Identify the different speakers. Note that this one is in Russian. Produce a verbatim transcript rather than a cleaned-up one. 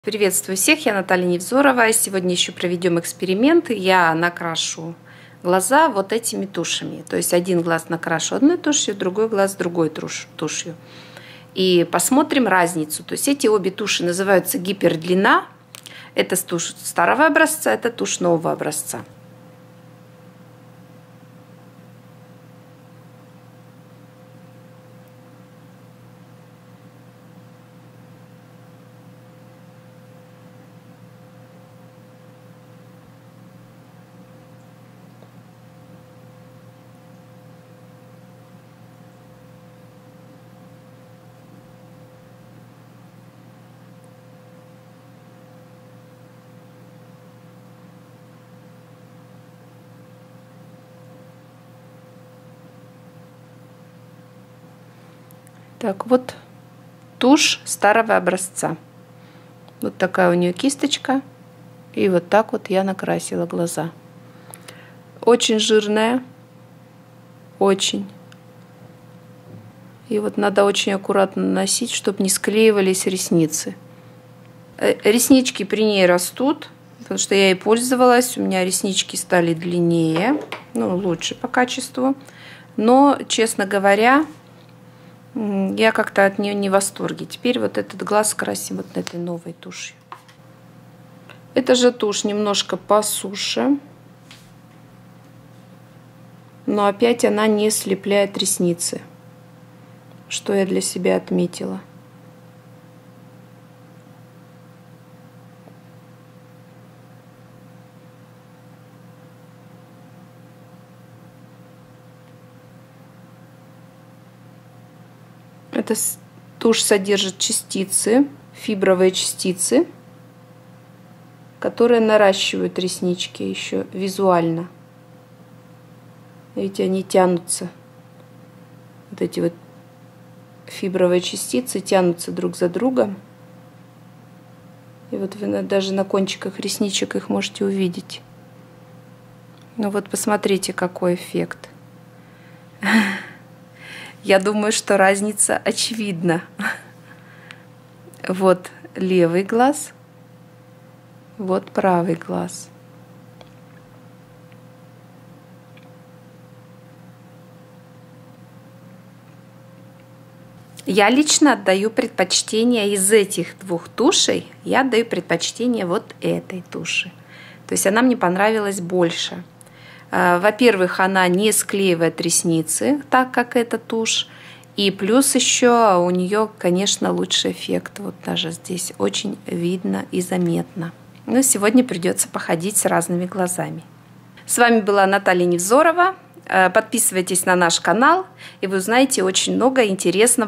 Speaker 1: Приветствую всех, я Наталья Невзорова. Сегодня еще проведем эксперимент. Я накрашу глаза вот этими тушами. То есть один глаз накрашу одной тушью, другой глаз другой тушью. И посмотрим разницу. То есть эти обе туши называются гипердлина. Это тушь старого образца, это тушь нового образца. Так, вот тушь старого образца. Вот такая у нее кисточка. И вот так вот я накрасила глаза. Очень жирная. Очень. И вот надо очень аккуратно наносить, чтобы не склеивались ресницы. Реснички при ней растут, потому что я ей пользовалась. У меня реснички стали длиннее. Ну, лучше по качеству. Но, честно говоря, я как-то от нее не в восторге. Теперь вот этот глаз красим вот этой новой тушью. Эта же тушь немножко посуше. Но опять она не слепляет ресницы. Что я для себя отметила. Эта тушь содержит частицы, фибровые частицы, которые наращивают реснички еще визуально. Видите, они тянутся. Вот эти вот фибровые частицы тянутся друг за другом. И вот вы даже на кончиках ресничек их можете увидеть. Ну вот посмотрите, какой эффект. Я думаю, что разница очевидна. Вот левый глаз, вот правый глаз. Я лично отдаю предпочтение из этих двух тушей, я отдаю предпочтение вот этой туши. То есть она мне понравилась больше. Во-первых, она не склеивает ресницы, так как эта тушь. И плюс еще у нее, конечно, лучший эффект. Вот даже здесь очень видно и заметно. Но сегодня придется походить с разными глазами. С вами была Наталья Невзорова. Подписывайтесь на наш канал, и вы узнаете очень много интересного.